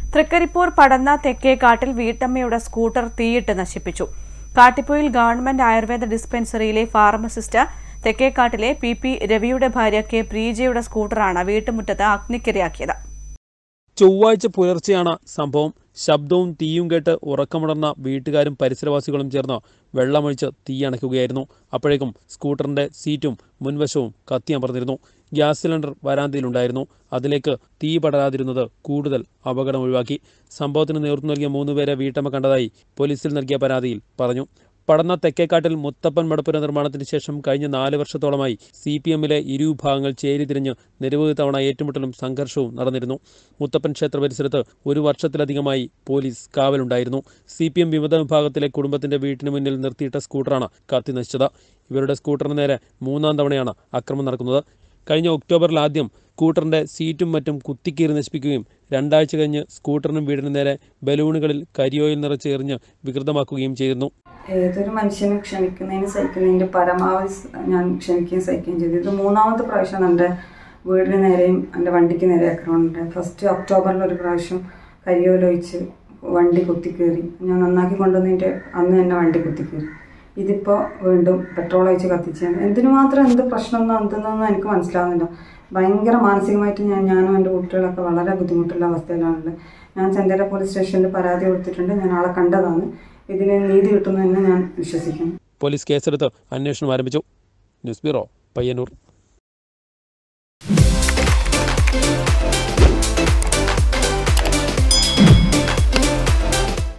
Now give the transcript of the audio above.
തൃക്കരിപ്പൂർ പടന്ന തെക്കേക്കാട്ടിൽ വീട്ടമ്മയുടെ സ്കൂട്ടർ തീയിട്ട് നശിപ്പിച്ചു. കാട്ടിപ്പൊയിൽ ഗവൺമെന്റ് ആയുർവേദ ഡിസ്പെൻസറിയിലെ ഫാർമസിസ്റ്റ് തെക്കേക്കാട്ടിലെ പി രവിയുടെ ഭാര്യ കെ പ്രീജയുടെ സ്കൂട്ടറാണ് വീട്ടുമുറ്റത്ത് അഗ്നിക്കിരയാക്കിയത്. ചൊവ്വാഴ്ച പുലർച്ചെയാണ് സംഭവം. ശബ്ദവും തീയും കേട്ട് ഉറക്കമുണർന്ന വീട്ടുകാരും പരിസരവാസികളും ചേർന്ന് വെള്ളമൊഴിച്ച് തീയണയ്ക്കുകയായിരുന്നു. അപ്പോഴേക്കും സ്കൂട്ടറിന്റെ സീറ്റും മുൻവശവും കത്തിയമർന്നിരുന്നു. Gas cylinder വരാന്തയിലുണ്ടായിരുന്നു. അതിലേക്ക് തീ പടരാതിരുന്നത് കൂടുതൽ അപകടം ഒഴിവാക്കി. സംഭവത്തിന് നേതൃത്വം നൽകിയ 3 പേരെ വീട്ടമ്മ കണ്ടതായി പോലീസിൽ നൽകിയ പരാതിയിൽ പറഞ്ഞു. പടന്ന തെക്കേക്കാട്ടിൽ മുത്തപ്പൻ മടപ്പുര നിർമ്മാണത്തിന് ശേഷം കഴിഞ്ഞ 4 വർഷത്തോളമായി CPM-ലെ ഇരുവിഭാഗങ്ങൾ ചേരിതിരിഞ്ഞ് നിരവധി തവണ ഏറ്റുമുട്ടലും സംഘർഷവും നടന്നിരുന്നു. മുത്തപ്പൻ ക്ഷേത്ര പരിസരത്ത് 1 വർഷത്തിലധികമായി പോലീസ് കാവലുണ്ടായിരുന്നു. CPM വിമത വിഭാഗത്തിലെ കുടുംബത്തിന്റെ വീട്ടിന് മുന്നിൽ നിർത്തിയിട്ട സ്കൂട്ടറാണ് കത്തി നശിച്ചത്. ഇവരുടെ സ്കൂട്ടറിന് നേരെ 3ാം തവണയാണ് ആക്രമണം നടക്കുന്നത്. കഴിഞ്ഞ ഒക്ടോബറിൽ ആദ്യം സ്കൂട്ടറിന്റെ സീറ്റും മറ്റും കുത്തിക്കീറി നശിപ്പിക്കുകയും 2 ആഴ്ച കഴിഞ്ഞ് സ്കൂട്ടറിനും വീടിന് നേരെ ബലൂണുകളിൽ കരിയോയിൽ നിറച്ച് എറിഞ്ഞ് വികൃതമാക്കുകയും ചെയ്തിരുന്നു. ഏതൊരു മനുഷ്യനും ക്ഷമിക്കുന്നതിന് സഹിക്കുന്നതിൻ്റെ പരമാവധി ഞാൻ ക്ഷമിക്കുകയും സഹിക്കുകയും ചെയ്തു. ഇത് 3ാമത്തെ പ്രാവശ്യം എൻ്റെ വീടിന് നേരെയും എൻ്റെ വണ്ടിക്ക് നേരെ ആക്രമണമുണ്ട്. ഫസ്റ്റ് ഒക്ടോബറിൽ ഒരു പ്രാവശ്യം കരിയോലൊഴിച്ച് വണ്ടി കുത്തിക്കീറി. ഞാൻ നന്നാക്കി കൊണ്ടുവന്നതിൻ്റെ അന്ന് തന്നെ വണ്ടി കുത്തിക്കീറി. ഇതിപ്പോൾ വീണ്ടും പെട്രോൾ ഒഴിച്ച് കത്തിച്ചാണ്. എന്തിനു മാത്രം എന്ത് പ്രശ്നം എന്തെന്നൊന്നും എനിക്ക് മനസ്സിലാവുന്നില്ല. ഭയങ്കര മാനസികമായിട്ട് ഞാനും എൻ്റെ കുട്ടികളൊക്കെ വളരെ ബുദ്ധിമുട്ടുള്ള അവസ്ഥയിലാണുള്ളത്. ഞാൻ ചന്ദേര പോലീസ് സ്റ്റേഷനിൽ പരാതി കൊടുത്തിട്ടുണ്ട്. ഞാൻ ആളെ കണ്ടതാണ്. ഇതിന് നീതി കിട്ടുമെന്ന് ഞാൻ വിശ്വസിക്കുന്നു. പോലീസ് കേസെടുത്ത് അന്വേഷണം ആരംഭിച്ചു. News bureau, Payyanur.